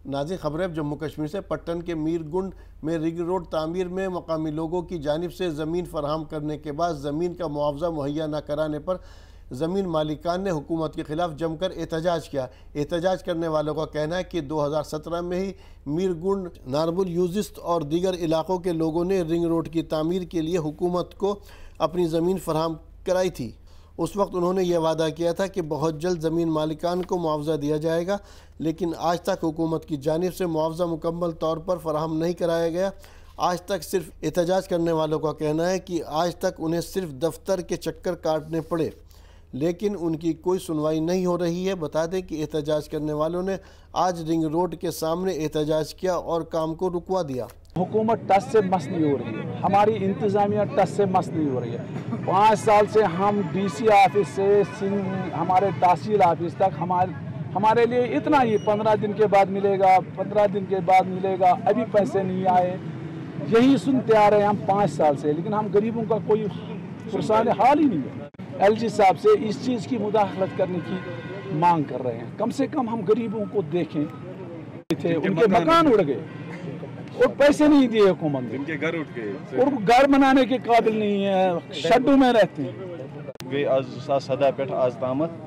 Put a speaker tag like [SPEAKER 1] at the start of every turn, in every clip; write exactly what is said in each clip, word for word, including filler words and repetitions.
[SPEAKER 1] नाज़रीन, खबर है जम्मू कश्मीर से। पट्टन के मीरगुंड में रिंग रोड तामीर में मकामी लोगों की जानिब से ज़मीन फराहम करने के बाद ज़मीन का मुआवजा मुहैया न कराने पर ज़मीन मालिकान ने हुकूमत के ख़िलाफ़ जमकर एहतजाज किया। एहतजाज करने वालों का कहना है कि दो हज़ार सत्रह में ही मीरगुंड, नारबुल यूजिस्त और दीगर इलाक़ों के लोगों ने रिंग रोड की तामीर के लिए हुकूमत को अपनी ज़मीन फराहम कराई थी। उस वक्त उन्होंने यह वादा किया था कि बहुत जल्द ज़मीन मालिकान को मुआवजा दिया जाएगा, लेकिन आज तक हुकूमत की जानिब से मुआवजा मुकम्मल तौर पर फराहम नहीं कराया गया। आज तक सिर्फ एहतजाज करने वालों का कहना है कि आज तक उन्हें सिर्फ दफ्तर के चक्कर काटने पड़े, लेकिन उनकी कोई सुनवाई नहीं हो रही है। बता दें कि एहतजाज करने वालों ने आज रिंग रोड के सामने एहतजाज किया और काम को रुकवा दिया।
[SPEAKER 2] हुकूमत टस से मस नहीं हो रही है, हमारी इंतज़ामिया टस से मस नहीं हो रही है। पाँच साल से हम डीसी ऑफिस से सिंह हमारे तहसील ऑफिस तक हमारे हमारे लिए इतना ही पंद्रह दिन के बाद मिलेगा, पंद्रह दिन के बाद मिलेगा, अभी पैसे नहीं आए, यही सुनते आ रहे हैं हम पाँच साल से। लेकिन हम गरीबों का कोई पुरसान हाल ही नहीं है। एल जी साहब से इस चीज़ की मुदाखलत करने की मांग कर रहे हैं। कम से कम हम गरीबों को देखें। थे उनके मकान उड़ गए और पैसे नहीं दिए हुकूमत ने,
[SPEAKER 3] उनके घर उठ गए
[SPEAKER 2] और घर बनाने के काबिल नहीं है, शड्डू में रहते हैं।
[SPEAKER 3] गई आज सास सदा पे आज तामत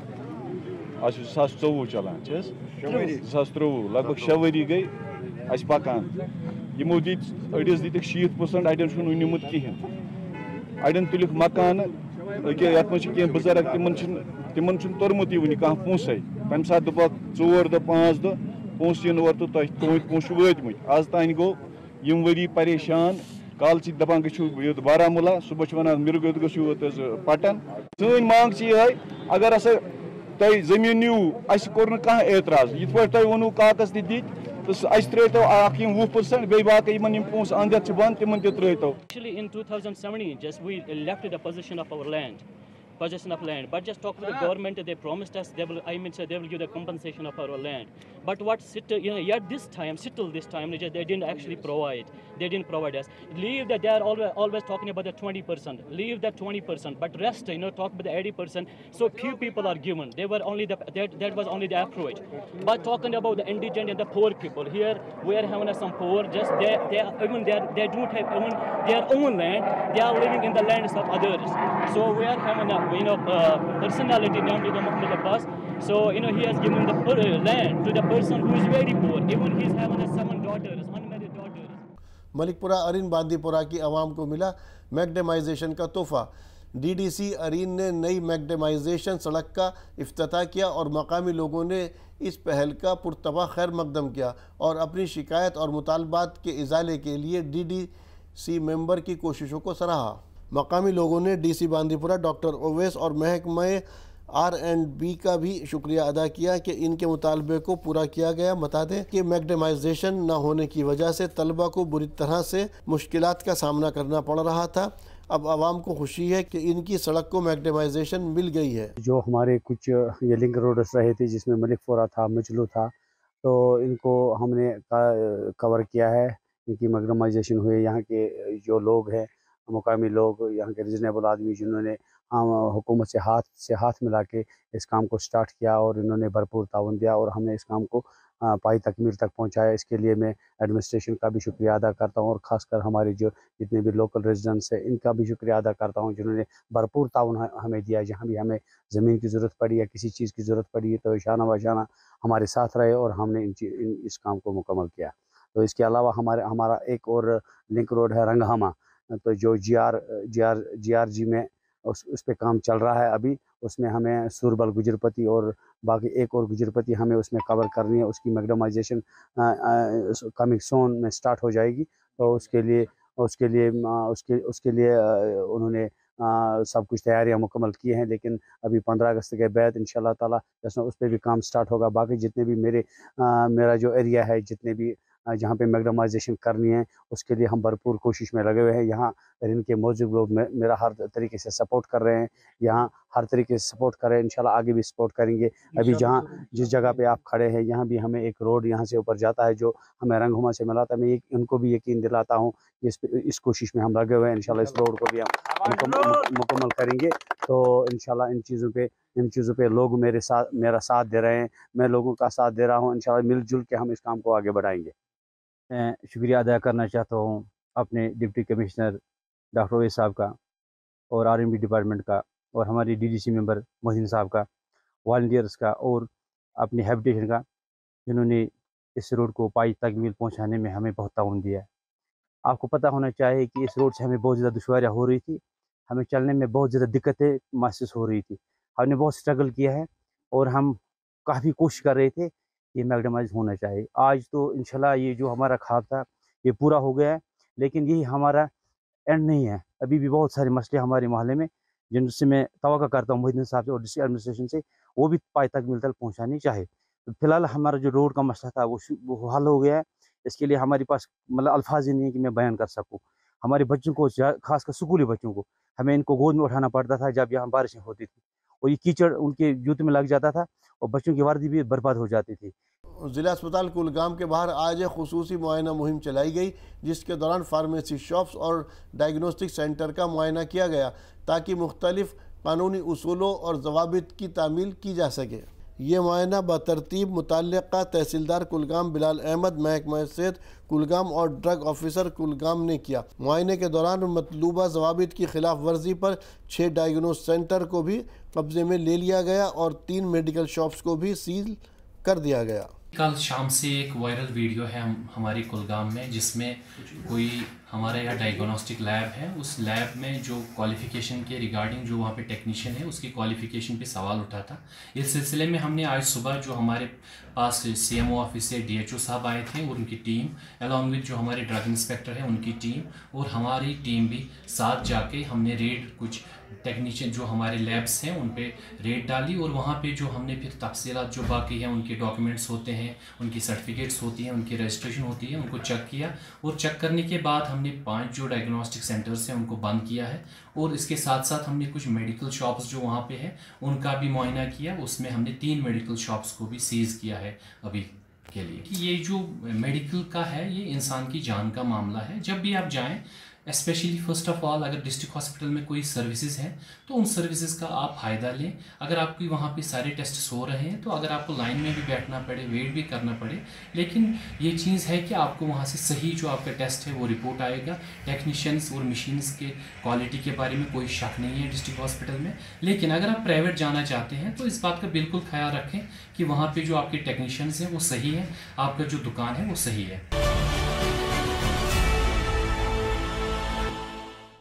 [SPEAKER 3] आज सास चौवह चलान सास त्रोवह लगभग शे वरी गई अस पकान यमो दित अड़िस दिख शीत परसेंट अड़न निमुत कहें अड़न तुलिक मकान ये बुजुर्ग तिमन तिमन तोरमुत वन कह पोंसे तम सात दुप चोर दह पाँच दह पोस इन और तो तुद पोस वतमत आज तान गो यम वरी परेशान कल दपान गो बारामूला सुबह वन मिरगोद गो पटन सन मांग यह अगर हसा तुम जमीन नीव अस कोर कह एतराज ये पे तुम वोनू कागज दित तो अस त्रो वह परसेंट बे बाकी पोस अंदर बंद तिमन त्रो।
[SPEAKER 4] Actually, in two thousand seventeen, just we left the possession of our land, possession of land. But just talk to the government. They promised us they will. I mean, so they will give the compensation of our land. But what sit, you know, yet this time, still this time, they, just, they didn't actually provide. They didn't provide us. Leave that they are always always talking about the twenty percent. Leave that twenty percent. But rest, you know, talk about the eighty percent. So few people are given. They were only the that that was only the approach. But talking about the indigent and the poor people here, we are having some poor. Just they they even they they don't have even their own land. They are living in the lands of others. So we are having a you know uh, personality named the Muhammad Abbas. So you know he has given the uh, land to the person who is very poor. Even he is having a seven daughters, unmarried daughters.
[SPEAKER 1] Malikpura Arin Bandipora की आवाम को मिला मैगडेमाइजेशन का तोहफा। DDC Areen ने नई मैगडेमाइजेशन सड़क का इफ्तिताह किया और मकामी लोगों ने इस पहल का पुरतबा खैर मकदम किया और अपनी शिकायत और मुतालबात के इजाले के लिए डीडीसी मेंबर की कोशिशों को सराहा। मकामी लोगों ने डीसी बांदीपुरा डॉक्टर ओवैस और महकमा आर एंड बी का भी शुक्रिया अदा किया कि इनके मुतालबे को पूरा किया गया। बता दें कि मैगडेमाइजेशन न होने की वजह से तलबा को बुरी तरह से मुश्किलात का सामना करना पड़ रहा था। अब आवाम को खुशी है कि इनकी सड़क को मैगडेमाइजेशन मिल गई है।
[SPEAKER 5] जो हमारे कुछ ये लिंक रोड्स रहे थे जिसमें मलिकपुरा था, मचलू था, तो इनको हमने कवर किया है। इनकी मैगडेमाइजेशन हुई। यहाँ के जो लोग हैं, मुकामी लोग, यहाँ के रीजनेबल आदमी जिन्होंने हम हुकूमत से हाथ से हाथ मिला के इस काम को स्टार्ट किया और इन्होंने भरपूर ताउन दिया और हमने इस काम को पाई तकमील तक पहुँचाया। इसके लिए मैं एडमिनिस्ट्रेशन का भी शुक्रिया अदा करता हूँ और ख़ासकर हमारे जो जितने भी लोकल रेजिडेंट्स हैं इनका भी शुक्रिया अदा करता हूँ जिन्होंने भरपूर ताउन हमें दिया। जहाँ भी हमें ज़मीन की ज़रूरत पड़ी या किसी चीज़ की ज़रूरत पड़ी तो शाना बशाना हमारे साथ रहे और हमने इन, इन इस काम को मुकम्मल किया। तो इसके अलावा हमारे हमारा एक और लिंक रोड है रंगहमा, तो जो G R G R G R G में उस उस पर काम चल रहा है अभी। उसमें हमें सूरबल गुजरपति और बाकी एक और गुजरपति हमें उसमें कवर करनी है। उसकी मैगडेमाइजेशन कमिंग सोन में स्टार्ट हो जाएगी। तो उसके लिए उसके लिए उसके उसके लिए उन्होंने आ, सब कुछ तैयारियां मुकम्मल की हैं। लेकिन अभी पंद्रह अगस्त के बाद इंशाल्लाह ताला उस पर भी काम स्टार्ट होगा। बाकी जितने भी मेरे आ, मेरा जो एरिया है, जितने भी जहाँ पे मैगडेमाइजेशन करनी है उसके लिए हम भरपूर कोशिश में लगे हुए हैं। यहाँ इनके मौजूद लोग मे, मेरा हर तरीके से सपोर्ट कर रहे हैं। यहाँ हर तरीके से सपोर्ट करें, इंशाल्लाह आगे भी सपोर्ट करेंगे। अभी जहाँ जिस जगह पे आप खड़े हैं यहाँ भी हमें एक रोड यहाँ से ऊपर जाता है जो हमें रंगहुमा से मिला था। मैं एक उनको भी यकीन दिलाता हूँ इस इस कोशिश में हम लगे हुए हैं, इंशाल्लाह इस रोड को भी हम मुकम्मल करेंगे। तो इंशाल्लाह इन चीज़ों पे इन चीज़ों पे लोग मेरे साथ मेरा साथ दे रहे हैं, मैं लोगों का साथ दे रहा हूँ। इंशाल्लाह मिलजुल के हम इस काम को आगे बढ़ाएंगे।
[SPEAKER 6] मैं शुक्रिया अदा करना चाहता हूँ अपने डिप्टी कमिश्नर डॉक्टर ओवैस साहब का और आर एन बी डिपार्टमेंट का और हमारे D D C member Mohsin साहब का, वॉलंटियर्स का और अपनी हैबिटेशन का, जिन्होंने इस रोड को पाई तकमील पहुँचाने में हमें बहुत ताउन दिया है। आपको पता होना चाहिए कि इस रोड से हमें बहुत ज़्यादा दुश्वारियाँ हो रही थी, हमें चलने में बहुत ज़्यादा दिक्कतें महसूस हो रही थी, हमने बहुत स्ट्रगल किया है और हम काफ़ी कोशिश कर रहे थे ये मैग्डमाइज होना चाहिए। आज तो इंशाल्लाह ये जो हमारा ख्वाब था ये पूरा हो गया है, लेकिन यही हमारा एंड नहीं है। अभी भी बहुत सारे मसले हमारे मोहल्ले में जिनसे मैं तवक्को करता हूँ मोहिद्दीन साहब से और डिस्ट्रिक्ट एडमिनिस्ट्रेशन से, वो भी पाई तकमील तक पहुँचानी चाहिए। तो फिलहाल हमारा जो रोड का मसला था वो वो हल हो गया है। इसके लिए हमारे पास मतलब अल्फाज ही नहीं है कि मैं बयान कर सकूँ। हमारे बच्चों को, खासकर स्कूली बच्चों को, हमें इनको गोद में उठाना पड़ता था जब यहाँ बारिशें होती थी और ये कीचड़ उनके जूते में लग जाता था और बच्चों की वर्दी भी बर्बाद हो जाती थी।
[SPEAKER 1] ज़िला अस्पताल कुलगाम के बाहर आज एक खुसूसी मुआयना मुहिम चलाई गई, जिसके दौरान फार्मेसी शॉप्स और डायग्नोस्टिक सेंटर का मुआयना किया गया ताकि मुख्तलिफ कानूनी उसूलों और जवाबित की तामील की जा सके। ये मुआयना बतरतीब मुतल्लिक़ा तहसीलदार कुलगाम बिलाल अहमद, महकमा सेहत कुलगाम और ड्रग ऑफिसर कुलगाम ने किया। मुआयने के दौरान मतलूबा जवाबित की खिलाफ वर्जी पर छः डायग्नोस सेंटर को भी कब्जे में ले लिया गया और तीन मेडिकल शॉप्स को भी सील कर दिया गया।
[SPEAKER 7] कल शाम से एक वायरल वीडियो है हम हमारी कुलगाम में, जिसमें कोई हमारे यहाँ डायग्नोस्टिक लैब है, उस लैब में जो क्वालिफ़िकेशन के रिगार्डिंग जो वहाँ पे टेक्नीशियन है उसकी क्वालिफ़िकेशन पे सवाल उठा था। इस सिलसिले में हमने आज सुबह जो हमारे पास सीएमओ ऑफिस से डीएचओ साहब आए थे और उनकी टीम, अलॉन्ग विद जो हमारे ड्रग इंस्पेक्टर है उनकी टीम और हमारी टीम भी साथ जाके हमने रेड कुछ टेक्नीशियन जो हमारे लैब्स हैं उन पे रेड डाली और वहाँ पे जो हमने फिर तफसीलात जो बाकी हैं, उनके डॉक्यूमेंट्स होते हैं, उनकी सर्टिफिकेट्स होती हैं, उनकी रजिस्ट्रेशन होती है, उनको चेक किया और चेक करने के बाद हमने पांच जो डायग्नोस्टिक सेंटर्स हैं उनको बंद किया है और इसके साथ साथ हमने कुछ मेडिकल शॉप्स जो वहाँ पे हैं उनका भी मुआयना किया। उसमें हमने तीन मेडिकल शॉप्स को भी सीज़ किया है अभी के लिए। कि ये जो मेडिकल का है ये इंसान की जान का मामला है। जब भी आप जाएं, स्पेशली फर्स्ट ऑफ ऑल अगर डिस्ट्रिक्ट हॉस्पिटल में कोई सर्विसेज हैं तो उन सर्विसेज का आप फ़ायदा लें। अगर आपकी वहाँ पे सारे टेस्ट हो रहे हैं तो अगर आपको लाइन में भी बैठना पड़े, वेट भी करना पड़े, लेकिन ये चीज़ है कि आपको वहाँ से सही जो आपका टेस्ट है वो रिपोर्ट आएगा। टेक्नीशियंस और मशीन्स के क्वालिटी के बारे में कोई शक नहीं है डिस्ट्रिक्ट हॉस्पिटल में। लेकिन अगर आप प्राइवेट जाना चाहते हैं तो इस बात का बिल्कुल ख्याल रखें कि वहाँ पर जो आपके टेक्नीशियंस हैं वो सही है, आपका जो दुकान है वो सही है।